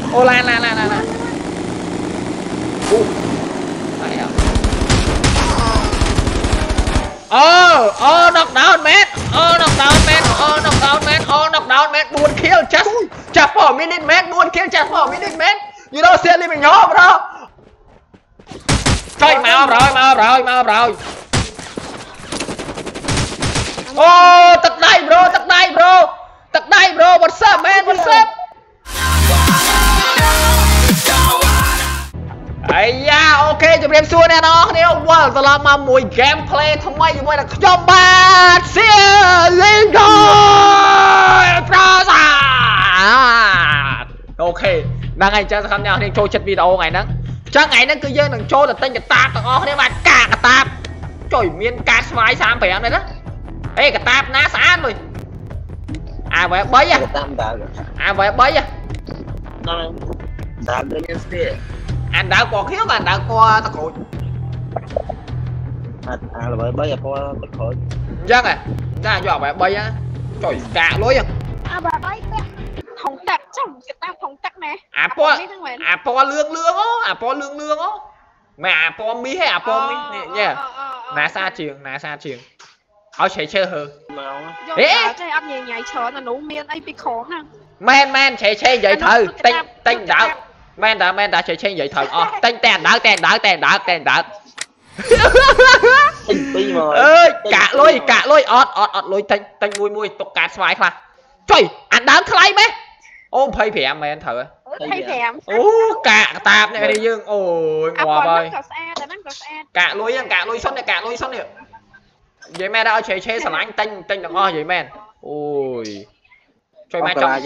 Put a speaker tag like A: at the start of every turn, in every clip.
A: Ô lan knockdown man, knockdown man, 4 kill just for a minute man, 4 kill just for a minute man. You don't see mình nhỏ bro. Trời mau rồi. Ô tật đây bro. What's up man, what's up? Ây da, ok chụp em xua nè nó nếu wow tao làm mà mùi gameplay thông mấy như vậy là cho ba xe lên rồi. Ok đang ngày chơi tham nhau nên trôi chất video ngày nắng chắc ngày nắng cứ dân đừng trôi là tên cái tạp tao thế mà cả cái tạp trời miên cát xoáy sang phải này đó. Ê cái tạp ná xã rồi à vậy bấy à vậy bấy à anh đã qua khiếu mà anh đã qua tao cội
B: là bởi bây giờ qua tao cội
A: chắc à ra cho bạn bay á trời cả lối à
C: bà bay không tắc trong cái tao không tắc nè
A: po lương á mà po mí hay po mí nha nà xa trường ở chơi hờ
C: ế anh nhảy chờ là nấu miên ai bị khó nè
A: men chơi vậy thử tên đạo men đã chơi vậy thử tên đỡ ơi cả lối ọt lối tên mùi tục cát xoáy mà trời anh đám thay mấy ôm phây phèm mày anh thử cả tạp này đi dương ôi ngọt ơi cả lối sân này vậy mẹ đã chơi sẵn anh tên là ngon vậy men ôi trời mẹ trong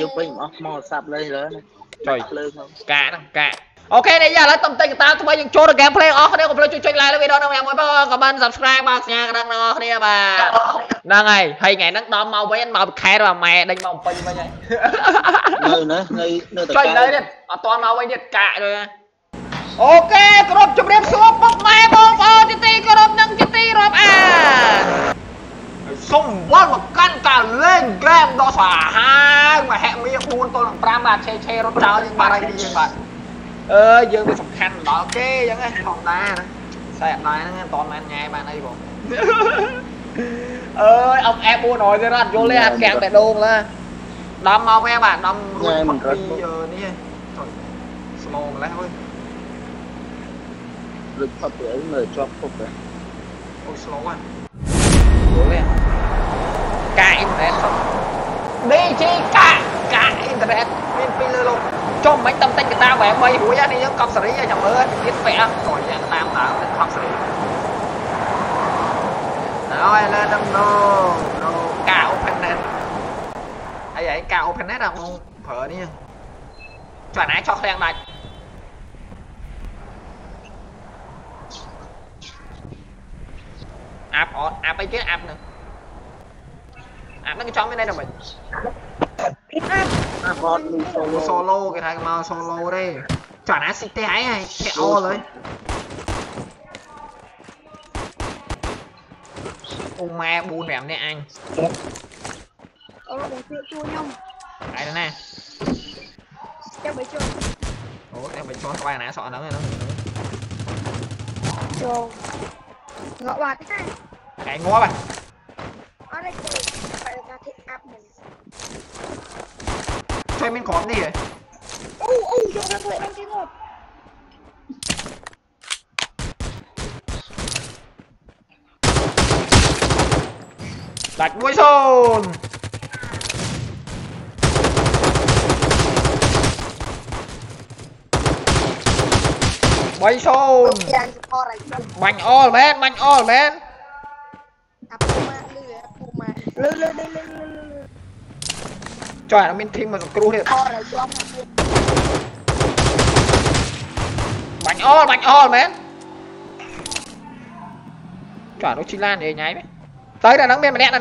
A: trời cả ok này giờ là tâm tình của tao tụi bay những chỗ được gameplay nếu có play chơi like video nào em mới comment subscribe mà nha đăng nó đi mà đang ngày hay ngày nắng đom màu với anh màu khai rồi mẹ đánh màu pin vậy
B: nơi
A: chơi đây đi toàn màu với nhiệt cả rồi ok crop chụp đẹp xuống bốc mai bông ti crop nâng ti rồi xung quanh một căn cả lên game đó xả hai mà hẹn miệng buôn tôi làm pram mà che rốt cháo nhưng bà đây đi nhưng mà dương đi sọc khăn đó ok chẳng ấy phòng ta nữa xe nói nó toàn anh nhai bạn đây bộ ơi ông em mua nồi cái đó vô lên kẹo tại đôn là đâm không em bạn đâm luôn mất đi giờ đi trời slow mà lấy thôi
B: lực phát biểu người cho phục đấy
A: ôi slow quá vô lên cả internet đi chi cả internet bên pin luôn trong mấy tâm tình người ta vẽ bay hủi đi những con sợi ra chồng ơi biết vẽ rồi dạng tam tạo cái con sợi rồi lên đâm đồ cả openet ấy vậy cả openet là không phở đi chuẩn ái cho khen này app ấy chứ app nữa app nó cái trong bên đây là mình solo cái thằng mà solo đây chọn á xịt tay này kẹo rồi ông ma buôn đẹp nè anh ai nè
C: em bị
A: cho các bạn nãy sọ nó
C: ngõ bà
A: cái ngõ bà chơi mình có gì vậy đặt mũi xôn bay xôn bánh all man trời nó bên team mà crew đi bánh all man trời nó chi lan để nháy mấy tới là nắng bên mà đen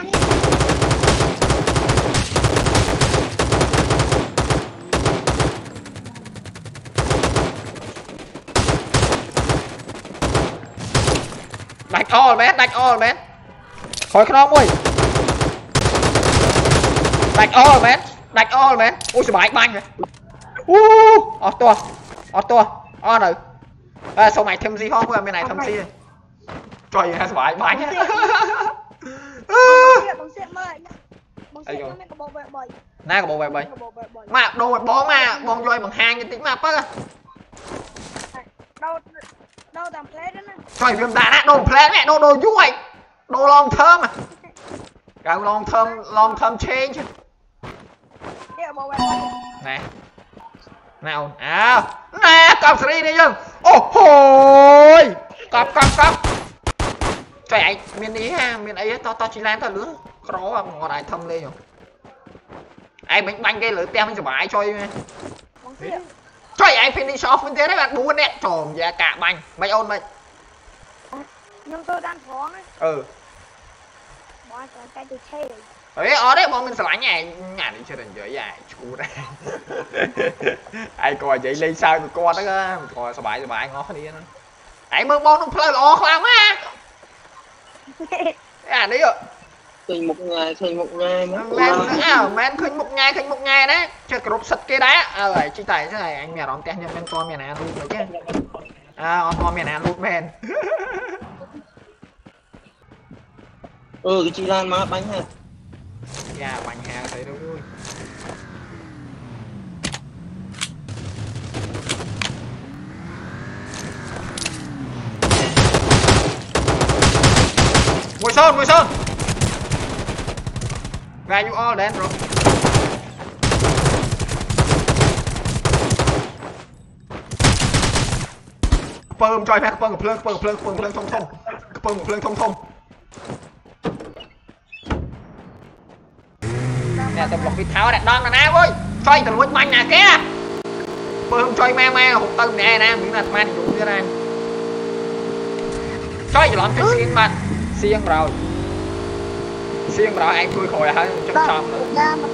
A: đánh all man khỏi không ơi đánh all man ôi sao bánh rồi Ở to rồi số mày thêm gì không bên này thêm gì trời hay phải bánh nè có bộ bài mà đồ bó mà bong roi bằng hàng như tính mà bác
C: đâu tầm plate đó nè
A: trời viêm đạn á đồ plate mẹ đồ vui đồ long thơm à cái long thơm change nè nào nè cặp sri đi dương ô hồi cặp trời anh miền ý ha miền ấy to chỉ lan tao lứa khó ngọt đại thâm lên rồi anh bánh cái lưỡi tem cho bài chơi trời anh finish off bên thế đấy bạn buồn nè trồm ra cả bánh mày ôn mày
C: nhưng tôi đang khó ấy bỏ cái từ thế
A: ấy ở đấy bọn mình sẽ lánh nhà đi chơi đừng chơi dài chú đây ai coi vậy lên sao của con đó coi sao bài ngó đi nó anh mơ bon không play lo khoang á đi rồi
B: khinh một ngày
A: men khinh một ngày đấy chơi group sật kia đá rồi chi tài thế này anh mẹ đón tên nhân men con mẹ nào luôn rồi chứ con mẹ nào luôn men
B: cái chị Lan má bánh ha
A: dạ bánh hà thấy đâu vui mùi sơn và you all đến rồi pơm cho phép pơm thông nè tụi lọc bị tháo đẹp đòn nè ơi chơi tụi lụi bánh nè kia pơm chơi ma hụt tưng nè miếng là man đủ thế này chơi làm cái xiên mà xiên rồi anh thui khỏi hả trong xong nữa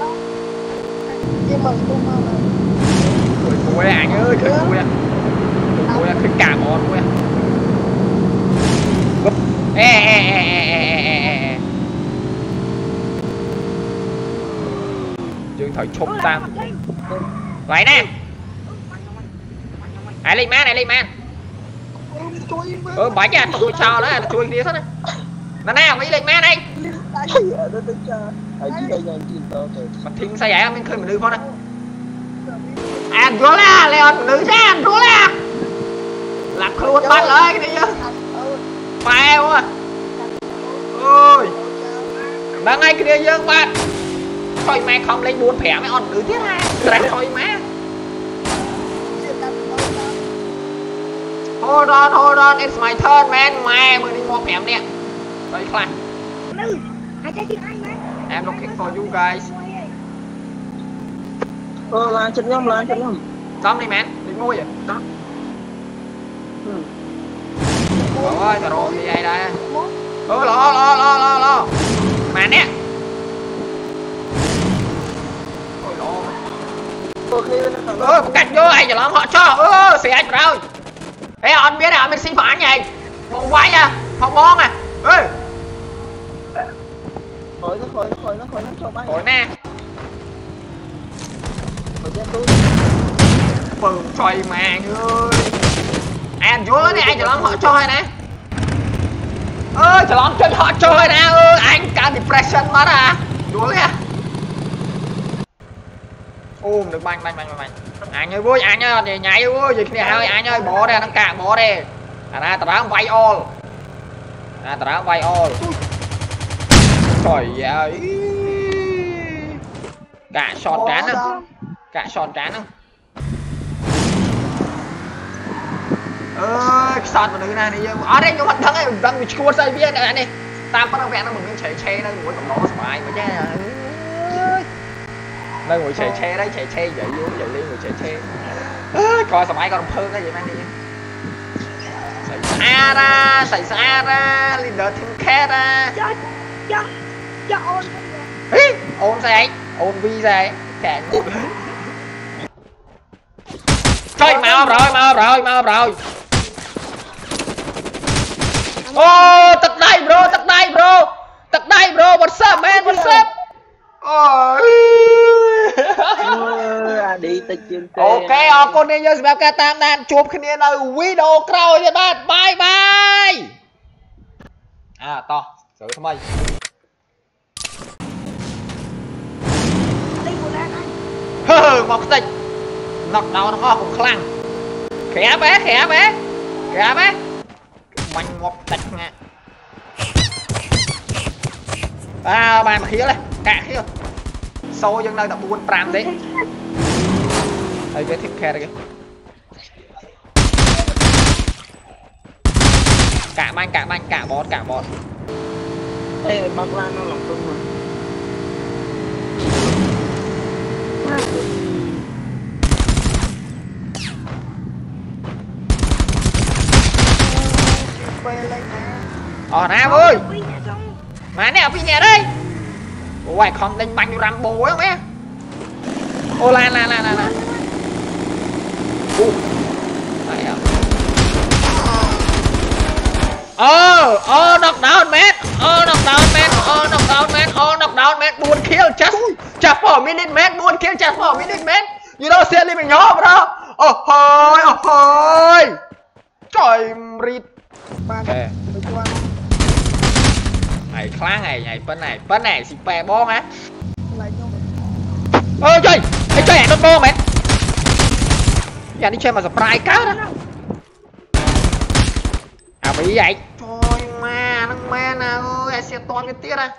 A: cười anh ơi cười khơi cả mòn vui dương thời chôm tam vậy nè ai lên man bả nha tôi cho đó là chui đi hết á nào mấy lên man đây mà thinh sao vậy mình khơi mình đưa con á vô la Leon mình đưa ra vô la làm luôn bắt lại cái đi chứ phèo à ôi đang ngay cái đi dương bạn thôi mẹ không lên buồn phẻ mẹ on đưa tiếp ha rồi thôi má hold on it's my turn man mẹ mới đi mua phẻ nè đây khoan I'm looking for you guys
B: lan chân nhom
A: xong đi man đi mua vậy ôi trời ơi gì vậy đây lo mà nè cạnh vô ai giờ làm họ cho xì anh rồi ê anh biết là mình xin phản gì phòng quay à phòng bon à ê
B: khỏi nó cho bay
A: khỏi nè phần xoay màng ơi anh vô này anh giờ làm họ cho nè chờ làm cho họ chơi nè anh cả depression mất à vô nè ôm được banh anh ơi vui anh ơi nhảy vui gì kia ơi anh ơi bỏ đây nó cạn bỏ đi ra tao đã vay all trời ơi cả sọt trán không sọt mà đứa này đi ở đây những hoạt động này đang bị cua dây viên này này tam bắt đầu vẹn nó mình chạy nó ngồi trong đó thoải mà chứ đây ngồi chạy đấy chạy vậy vô vậy đi ngồi chạy coi sao mãi con phơ cái gì mang đi xảy ra ra leader team cat ra
C: cho
A: ôn sao anh ôn vi ra cả chơi mau rồi ô tật đây bro what's up man what's up ôi
B: đi tới chương
A: ok con đi vô xem các tam đàn chụp khi nào video crowd cho bạn bye bye to xử thằng mày một tịch nọc đầu nó ho cũng khăn khẽ bé mạnh một tịch nè bàn khía này cạ khía sâu dân nơi đã buôn pram đấy đây cái thiết khe đây cả bot
B: ê bác Lan nó lòng tung rồi
A: Nam ơi mà này ở phía nhà đây ôi không đánh bánh Rambo không em ô la knock down man buồn kill just for a minute man buồn kill just for a minute man you know xem đi mình nhỏ bro ôi trời rít này khá này bên này xịt bè bon á chơi anh đốt bon mẹ giờ đi chơi mà surprise cá đó bị vậy trời ma nó ma nào ơi xe to cái tiết á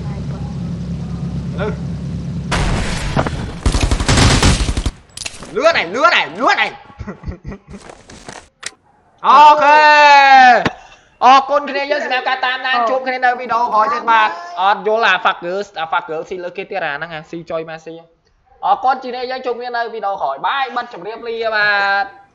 A: lứa này ok con cái này giờ xem cả tam đang chụp cái này video hỏi trên mà vô là phạt gỡ xin lỗi kia tiết à năng hàng si chơi ma si con chị này giờ chụp cái này video hỏi bye bắt chấm riêng ly mà